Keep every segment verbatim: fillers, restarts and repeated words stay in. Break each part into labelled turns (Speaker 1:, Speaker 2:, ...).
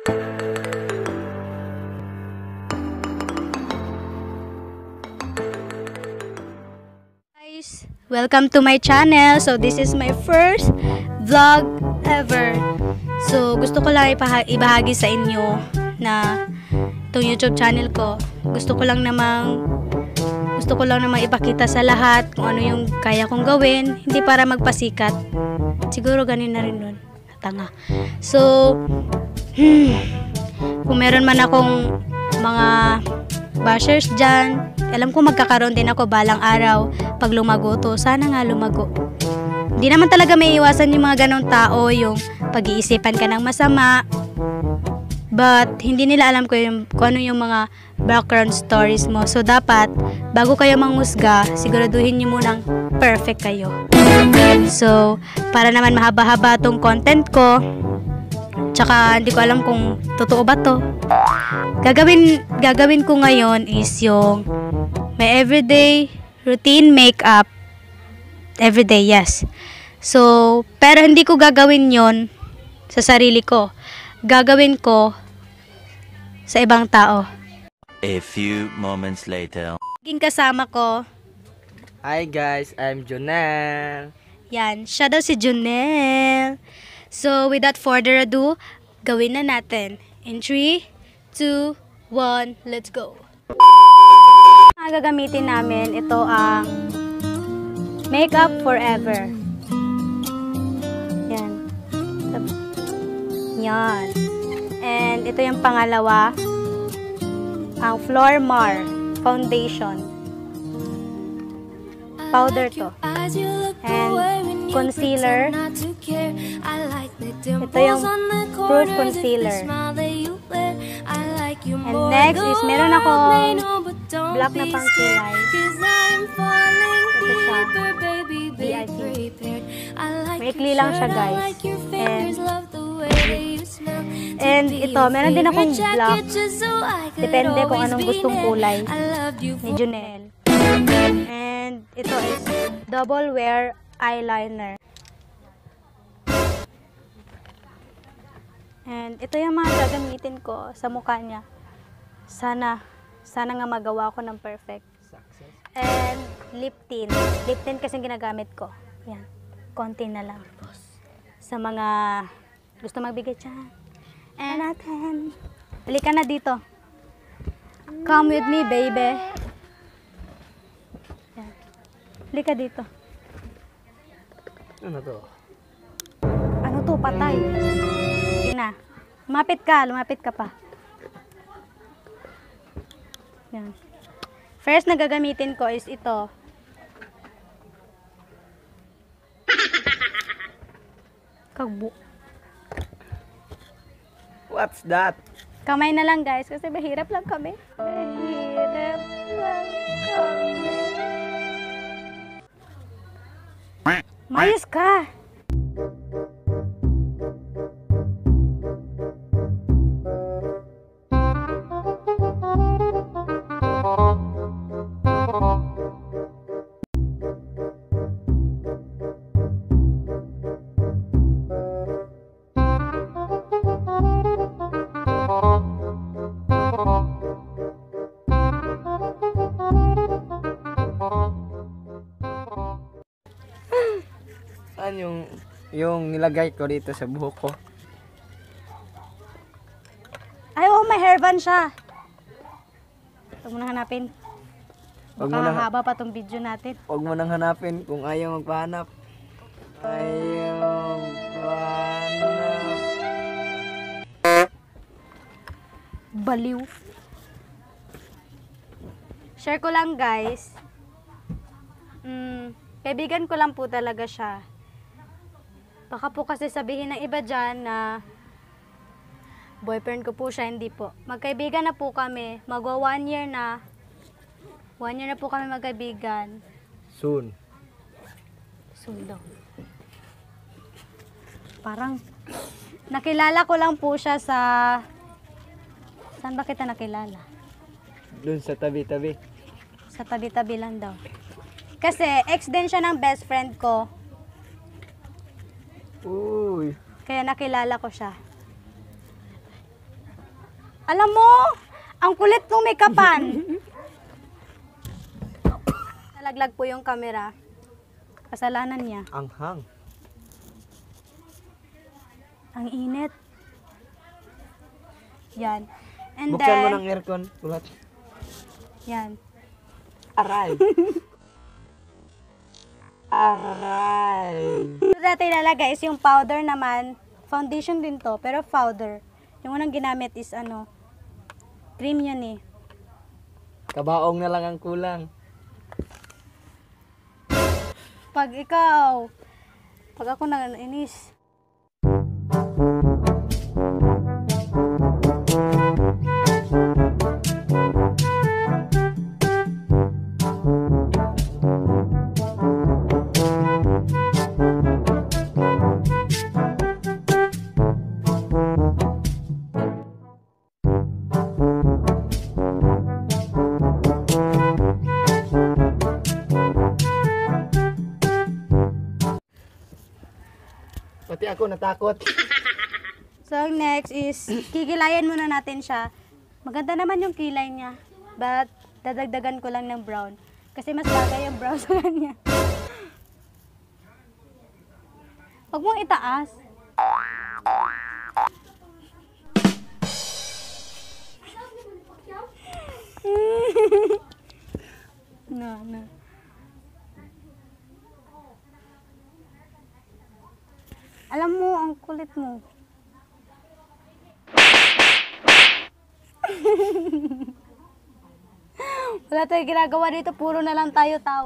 Speaker 1: Guys, welcome to my channel. So this is my first vlog ever. So gusto ko lang ibahagi sa inyo na itong YouTube channel ko. Gusto ko lang namang gusto ko lang namang ipakita sa lahat kung ano yung kaya kong gawin, hindi para magpasikat. Siguro ganun na rin nun. Tanga. So hmm, kung meron man akong mga bashers dyan, alam ko magkakaroon din ako balang araw pag lumago to. Sana nga lumago. Hindi naman talaga may iwasan yung mga ganong tao, yung pag-iisipan ka ng masama. But hindi nila alam ko yung, kung ano yung mga background stories mo. So dapat, bago kayo mangusga, siguraduhin nyo munang perfect kayo. So, para naman mahaba-haba tong content ko, tsaka hindi ko alam kung totoo ba to. Gagawin, gagawin ko ngayon is yung my everyday routine makeup. Everyday, yes. So, pero hindi ko gagawin yon sa sarili ko. Gagawin ko sa ibang tao.
Speaker 2: A few moments later.
Speaker 1: Naging kasama ko.
Speaker 3: Hi guys, I'm Jonel.
Speaker 1: Yan, siya daw si Jonel. So, without further ado, gawin na natin. In three, two, one, let's go. Ang gagamitin namin, ito ang Makeup Forever. Yan. Yan. And ito yung pangalawa, ang Flor Mar Foundation. Powder to. And concealer. Ito yung Proof Concealer. And next is meron akong black na pang kilay. Ito siya. B I C. Maikli lang siya, guys. And And ito, meron din akong black. Depende kung anong gustong kulay ni Jonel. And ito is double wear eyeliner. And ito yung mga gagamitin ko sa mukha niya. Sana, sana nga magawa ko ng perfect. And lip tint. Lip tint kasi ginagamit ko. Yan. Konti na lang. Sa mga gusto magbigay dyan. And natin. Halika na dito. Come with me, baby. Yan. Halika dito.
Speaker 3: Ano to?
Speaker 1: Ano to? Patay. Sige na. Lumapit ka. Lumapit ka pa. Yan. First na gagamitin ko is ito. Kagbu.
Speaker 3: What's that?
Speaker 1: Kamay na lang, guys, kasi mahirap lang kami. Mahirap lang kami. Mayos ka!
Speaker 3: Ano yung, yung nilagay ko dito sa buhok ko?
Speaker 1: Ay, oh, may hairband siya. Huwag mo nang hanapin.
Speaker 3: Huwag
Speaker 1: Baka
Speaker 3: mo nang-
Speaker 1: haba pa tong video natin.
Speaker 3: Huwag mo nang hanapin kung ayaw magpahanap. Ayaw magpahanap.
Speaker 1: Baliw. Share ko lang, guys. Mm, kaibigan ko lang po talaga siya. Baka po kasi sabihin ng iba dyan na boyfriend ko po siya, hindi po. Magkaibigan na po kami. Magwa one year na. One year na po kami magkaibigan.
Speaker 3: Soon.
Speaker 1: Soon daw. Parang nakilala ko lang po siya sa... Saan ba kita nakilala?
Speaker 3: Doon sa tabi-tabi.
Speaker 1: Sa tabi-tabi lang daw. Kasi ex din siya ng best friend ko.
Speaker 3: Uy.
Speaker 1: Kaya nakilala ko siya. Alam mo, ang kulit mong may kapan. Nalaglag po yung camera. Kasalanan niya.
Speaker 3: Anghang.
Speaker 1: Ang init. Yan. And
Speaker 3: Buksan mo
Speaker 1: then,
Speaker 3: ng aircon. Ulat.
Speaker 1: yan.
Speaker 3: Aray. Aray.
Speaker 1: Ito dati ilalagay is yung powder naman. Foundation din to, pero powder. Yung unang ginamit is ano, cream yun eh.
Speaker 3: Kabaong na lang ang kulang.
Speaker 1: Pag ikaw, pag ako nainis.
Speaker 3: Pati ako natakot.
Speaker 1: So, next is, kikilayan muna natin siya. Maganda naman yung kilay niya. But, dadagdagan ko lang ng brown. Kasi mas bagay yung brown sa kanya. Huwag mong itaas. No, no. Alam mo, ang kulit mo. Wala tayong ginagawa dito, puro na lang tayo tawa.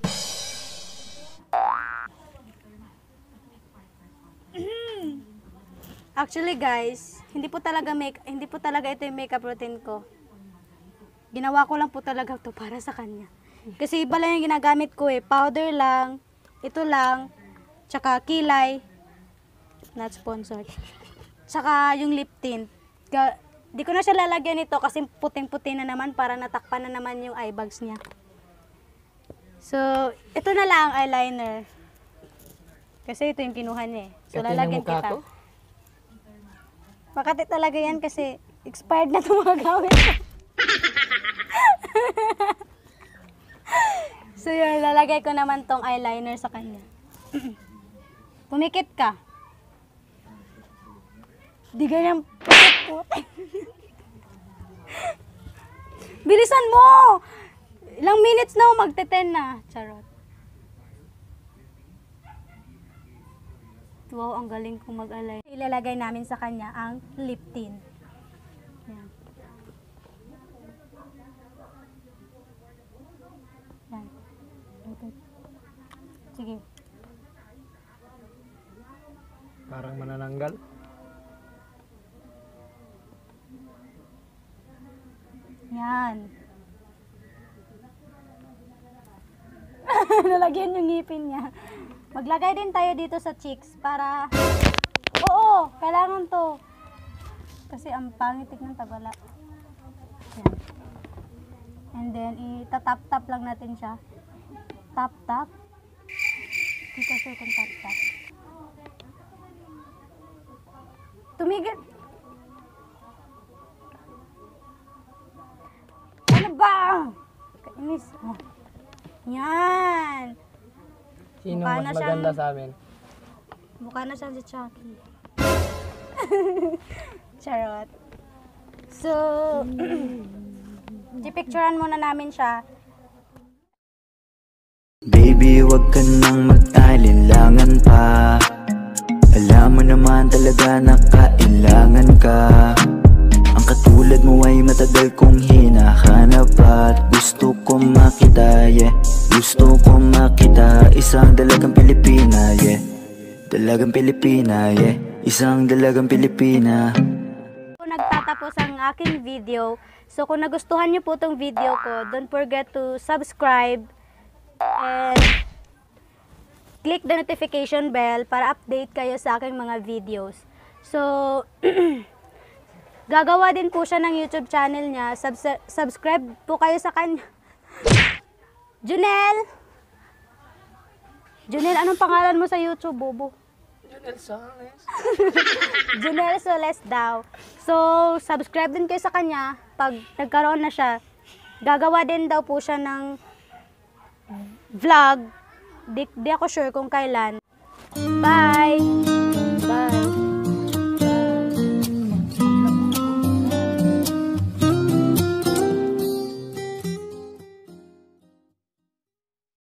Speaker 1: Actually guys, hindi po talaga make hindi po talaga ito yung makeup routine ko. Ginawa ko lang po talaga to para sa kanya. Kasi iba lang yung ginagamit ko eh, powder lang, ito lang, tsaka kilay. Not sponsored. Saka yung lip tint. Ga di ko na siya lalagyan nito kasi puting-puti na naman para natakpan na naman yung eye bags niya. So, ito na lang ang eyeliner. Kasi ito yung kinuha niya eh. So,
Speaker 3: Kati ng
Speaker 1: lalagyan
Speaker 3: mukha
Speaker 1: kita.
Speaker 3: ko?
Speaker 1: Makati talaga yan kasi expired na ito mga gawin. So, yun, lalagay ko naman tong eyeliner sa kanya. Pumikit ka. Di ganyan putik-putik. Bilisan mo! Ilang minutes na magte-ten na. Charot. Wow, ang galing kong mag-alay. Ilalagay namin sa kanya ang lip tint. Yan. Yan. Sige.
Speaker 3: Parang manananggal.
Speaker 1: Yan. Nalagyan yung ngipin niya. Maglagay din tayo dito sa cheeks para... Oo, kailangan to. Kasi ang pangitik ng tabala. Yan. And then, itatap-tap lang natin siya. Tap-tap. Dito sir kung tap-tap. Tumigil. Ano ba? Kainis. Oh. Yan.
Speaker 3: Sino
Speaker 1: Mukha
Speaker 3: mas
Speaker 1: na siyang-
Speaker 3: maganda sa amin?
Speaker 1: Mukha na siyang si Chucky. Charot. So, i-picturean muna namin siya.
Speaker 4: Baby, wag ka nang mag-alinlangan pa. Alam mo naman talaga na kailangan ka. Ang katulad mo ay matagal kong hinahanap at gusto ko makita, yeah. Gusto ko makita isang dalagang Pilipina, yeah. Dalagang Pilipina, yeah. Isang dalagang Pilipina.
Speaker 1: Kung nagtatapos ang aking video, so kung nagustuhan niyo po itong video ko, don't forget to subscribe and click the notification bell para update kayo sa aking mga videos. So, gagawa din po siya ng YouTube channel niya. Subs- subscribe po kayo sa kanya. Junel! Junel, anong pangalan mo sa YouTube, bobo?
Speaker 3: Junel Soles.
Speaker 1: Junel Soles daw. So, subscribe din kayo sa kanya. Pag nagkaroon na siya, gagawa din daw po siya ng vlog. Di, di ako sure kung kailan. Bye! Bye!